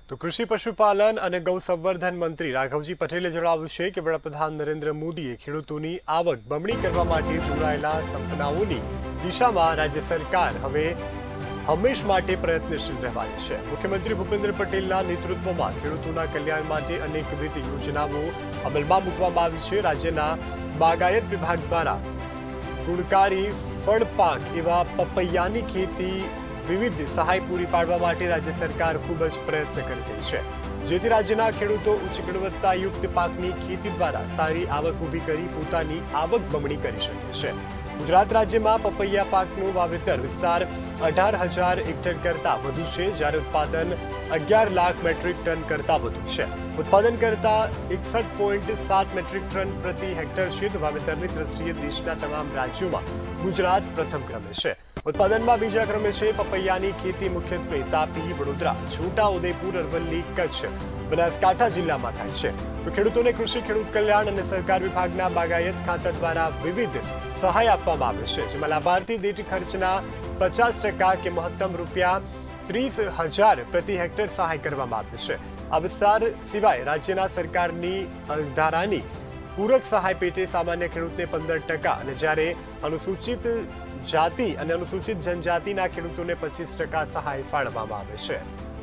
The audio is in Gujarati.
તો કૃષિ પશુપાલન અને ગૌ સંવર્ધન મંત્રી રાઘવજી પટેલે જણાવ્યું છે કે વડાપ્રધાન નરેન્દ્ર મોદીએ ખેડૂતોની આવક બમણી કરવા માટે જોડાયેલા સપનાઓની દિશામાં રાજ્ય સરકાર હવે હંમેશ માટે પ્રયત્નશીલ રહેવાની છે। મુખ્યમંત્રી ભૂપેન્દ્ર પટેલના નેતૃત્વમાં ખેડૂતોના કલ્યાણ માટે અનેકવિધ યોજનાઓ અમલમાં મૂકવામાં આવી છે। રાજ્યના બાગાયત વિભાગ દ્વારા ગુણકારી ફળ પાક એવા પપૈયાની ખેતી વિવિધ સહાય પૂરી પાડવા માટે રાજ્ય સરકાર ખૂબ જ પ્રયત્ન કરી રહી છે, જેથી રાજ્યના ખેડૂતો ઉચ્ચ ગુણવત્તાયુક્ત પાકની ખેતી દ્વારા સારી આવક ઊભી કરી પોતાની આવક બમણી કરી શકે છે। ગુજરાત રાજ્યમાં પપૈયા પાકનું વાવેતર વિસ્તાર 18,000 હેક્ટર કરતાં વધુ છે, જ્યારે ઉત્પાદન 11 લાખ મેટ્રિક ટન કરતાં વધુ છે। ઉત્પાદન કરતાં 61.7 મેટ્રિક ટન પ્રતિ હેક્ટર છે, તો વાવેતરની દ્રષ્ટિએ દેશના તમામ રાજ્યોમાં ગુજરાત પ્રથમ ક્રમે છે। ઉત્પાદનમાં બીજા ક્રમે છે પપૈયાની ખેતી મુખ્યત્વે તાપી, વડોદરા, છોટાઉદેપુર, અરવલ્લી, કચ્છ, બનાસકાંઠા જિલ્લામાં થાય છે। તો ખેડૂતોને કૃષિ ખેડૂત કલ્યાણ અને સહકાર વિભાગના બાગાયત ખાતા દ્વારા વિવિધ સહાય આપવામાં આવે છે, જેમાં લાભાર્થી દીઠ ખર્ચના 50% કે મહત્તમ ₹30,000 પ્રતિ હેક્ટર સહાય કરવામાં આવે છે। આ વિસ્તાર સિવાય રાજ્યના સરકારની ધારાની પૂરક સહાય પેટે સામાન્ય ખેડૂતને 15% અને જ્યારે અનુસૂચિત જાતિ અને અનુસૂચિત જનજાતિના ખેડૂતોને 25% સહાય ફાળવવામાં આવે છે।